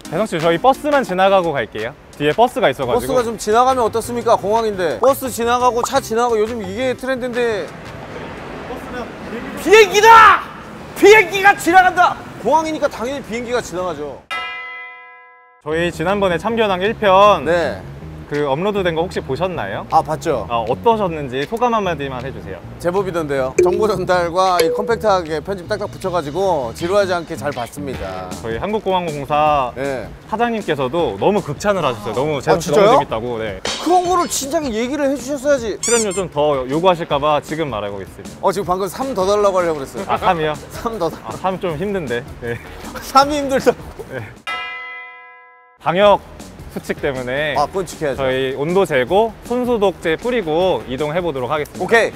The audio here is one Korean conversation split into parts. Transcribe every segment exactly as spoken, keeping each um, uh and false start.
대성씨, 저희 버스만 지나가고 갈게요. 뒤에 버스가 있어가지고. 버스가 좀 지나가면 어떻습니까? 공항인데 버스 지나가고 차 지나가고 요즘 이게 트렌드인데. 버스는 비행기다! 비행기가 지나간다! 공항이니까 당연히 비행기가 지나가죠. 저희 지난번에 참견왕 일 편 네. 그 업로드된 거 혹시 보셨나요? 아, 봤죠? 아, 어떠셨는지 소감 한마디만 해주세요. 제법이던데요. 정보 전달과 이 컴팩트하게 편집 딱딱 붙여가지고 지루하지 않게 잘 봤습니다. 저희 한국공항공사 네. 사장님께서도 너무 극찬을 하셨어요. 너무 재밌, 아, 너무 재밌다고. 네. 그런 거를 진작에 얘기를 해주셨어야지. 출연료 좀 더 요구하실까봐 지금 말하고 있습니다. 어, 지금 방금 삼 더 달라고 하려고 그랬어요. 아, 삼이요? 삼 더. 아, 삼 좀 힘든데. 네. 삼이 힘들다. 네. 방역 수칙 때문에 아, 그건 지켜야죠. 저희 온도 재고 손소독제 뿌리고 이동해 보도록 하겠습니다. 오케이.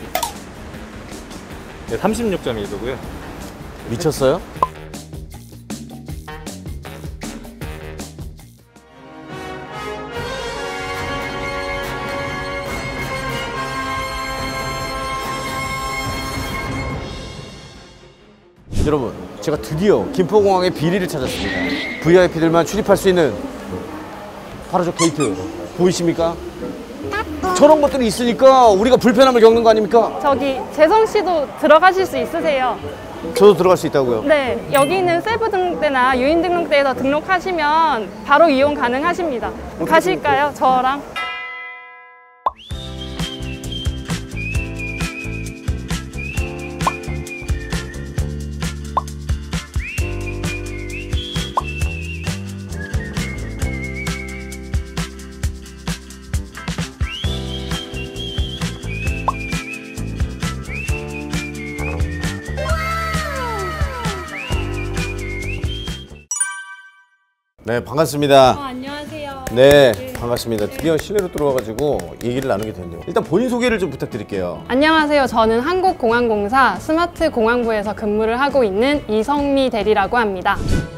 네, 삼십육 점 일 도고요. 미쳤어요? 여러분, 제가 드디어 김포공항의 비리를 찾았습니다. 브이아이피들만 출입할 수 있는 바로 저 게이트 보이십니까? 저런 것들이 있으니까 우리가 불편함을 겪는 거 아닙니까? 저기 재성 씨도 들어가실 수 있으세요? 저도 들어갈 수 있다고요? 네, 여기 있는 셀프 등록대나 유인 등록대에서 등록하시면 바로 이용 가능하십니다. 가실까요? 저랑? 네, 반갑습니다. 어, 안녕하세요. 네, 반갑습니다. 드디어 실내로 들어와가지고 얘기를 나누게 됐네요. 일단 본인 소개를 좀 부탁드릴게요. 안녕하세요. 저는 한국공항공사 스마트공항부에서 근무를 하고 있는 이성미 대리라고 합니다.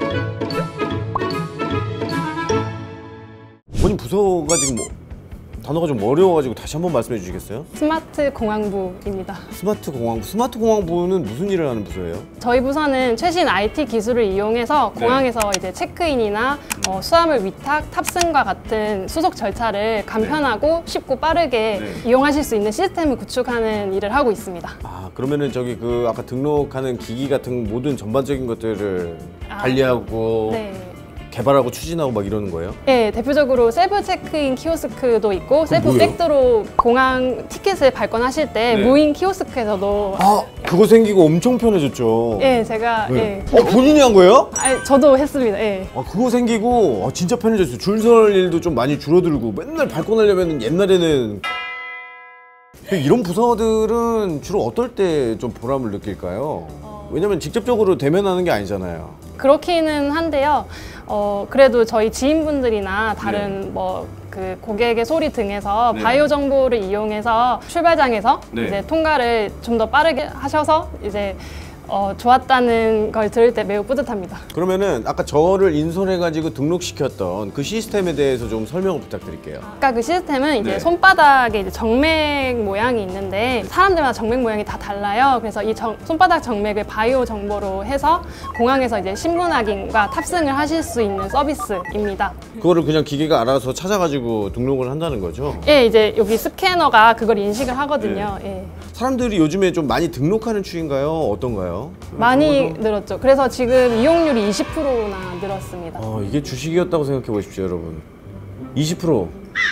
본인 부서가 지금 뭐 단어가 좀 어려워가지고 다시 한번 말씀해 주시겠어요? 스마트공항부입니다. 스마트공항부. 스마트공항부는 무슨 일을 하는 부서예요? 저희 부서는 최신 아이티 기술을 이용해서 네. 공항에서 이제 체크인이나 어, 수화물 위탁, 탑승과 같은 수속 절차를 간편하고 쉽고 빠르게 네. 이용하실 수 있는 시스템을 구축하는 일을 하고 있습니다. 아, 그러면은 저기 그 아까 등록하는 기기 같은 모든 전반적인 것들을 아, 관리하고 네. 개발하고 추진하고 막 이러는 거예요? 네, 대표적으로 셀프 체크인 키오스크도 있고 셀프 뭐예요? 백도로 공항 티켓을 발권하실 때 네. 무인 키오스크에서도 아, 그거 생기고 엄청 편해졌죠. 예, 제가 네. 예. 어, 본인이 한 거예요? 아, 저도 했습니다. 예. 아, 그거 생기고 아, 진짜 편해졌어요. 줄 설 일도 좀 많이 줄어들고 맨날 발권하려면 옛날에는 이런 부서들은 주로 어떨 때 좀 보람을 느낄까요? 왜냐면 직접적으로 대면하는 게 아니잖아요. 그렇기는 한데요. 어, 그래도 저희 지인분들이나 다른 네. 뭐 그 고객의 소리 등에서 네. 바이오 정보를 이용해서 출발장에서 네. 이제 통과를 좀 더 빠르게 하셔서 이제 어, 좋았다는 걸 들을 때 매우 뿌듯합니다. 그러면은 아까 저를 인솔해가지고 등록시켰던 그 시스템에 대해서 좀 설명을 부탁드릴게요. 아까 그 시스템은 이제 네. 손바닥에 이제 정맥 모양이 있는데 사람들마다 정맥 모양이 다 달라요. 그래서 이 정, 손바닥 정맥을 바이오 정보로 해서 공항에서 이제 신분 확인과 탑승을 하실 수 있는 서비스입니다. 그거를 그냥 기계가 알아서 찾아가지고 등록을 한다는 거죠? 예, 이제 여기 스캐너가 그걸 인식을 하거든요. 예. 사람들이 요즘에 좀 많이 등록하는 추인가요? 어떤가요? 많이 늘었죠. 그래서 지금 이용률이 이십 퍼센트나 늘었습니다. 아, 이게 주식이었다고 생각해 보십시오, 여러분. 이십 퍼센트.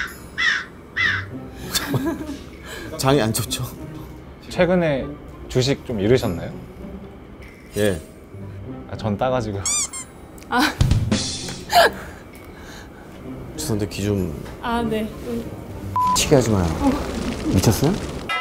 장이 안 좋죠? 최근에 주식 좀 잃으셨나요? 예. 아, 전 따가지고. 죄송한데 귀 좀 아, 네. 튀게 하지 마요. 미쳤어요?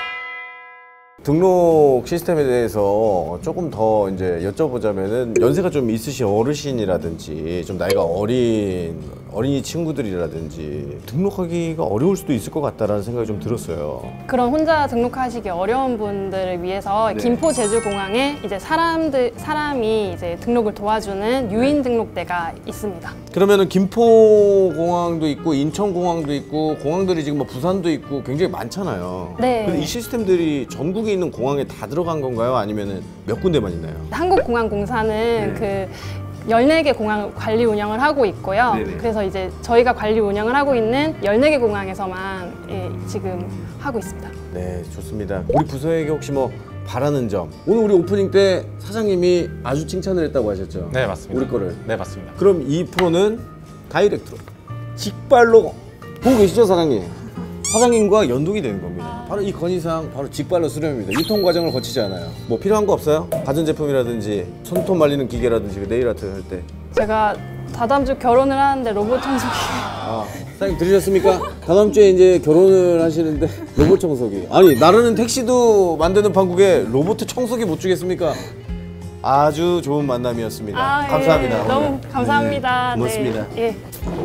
등록 시스템에 대해서 조금 더 이제 여쭤보자면은 연세가 좀 있으신 어르신이라든지 좀 나이가 어린 어린이 친구들이라든지 등록하기가 어려울 수도 있을 것 같다라는 생각이 좀 들었어요. 그런 혼자 등록하시기 어려운 분들을 위해서 네. 김포 제주공항에 이제 사람들 사람이 이제 등록을 도와주는 유인 등록대가 있습니다. 그러면은 김포공항도 있고 인천공항도 있고 공항들이 지금 뭐 부산도 있고 굉장히 많잖아요. 네. 근데 이 시스템들이 전국에 있는 공항에 다 들어간 건가요? 아니면은 몇 군데만 있나요? 한국공항공사는 네. 그 열네 개 공항 관리 운영을 하고 있고요. 네네. 그래서 이제 저희가 관리 운영을 하고 있는 열네 개 공항에서만 예, 지금 하고 있습니다. 네, 좋습니다. 우리 부서에게 혹시 뭐 바라는 점? 오늘 우리 오프닝 때 사장님이 아주 칭찬을 했다고 하셨죠? 네, 맞습니다. 우리 거를. 네, 맞습니다. 그럼 이 프로는 다이렉트로 직발로 보고 계시죠, 사장님? 사장님과 연동이 되는 겁니다. 바로 이 건의사항 바로 직발로 수령입니다. 유통 과정을 거치지 않아요. 뭐 필요한 거 없어요? 가전제품이라든지 손톱 말리는 기계라든지 네일 아트 할 때. 제가 다다음 주 결혼을 하는데 로봇 청소기 아, 사장님 들으셨습니까? 다음 주에 이제 결혼을 하시는데 로봇 청소기. 아니, 나르는 택시도 만드는 판국에 로봇 청소기 못 주겠습니까? 아주 좋은 만남이었습니다. 아, 예. 감사합니다. 너무 오늘. 감사합니다. 네, 고맙습니다. 네. 예.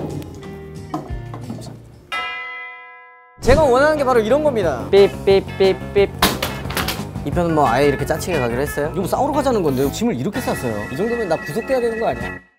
제가 원하는 게 바로 이런 겁니다. 삐삐삐삐. 이 편은 뭐 아예 이렇게 짜치게 가기로 했어요. 이거 뭐 싸우러 가자는 건데 짐을 이렇게 쌌어요. 이 정도면 나 구속돼야 되는 거 아니야?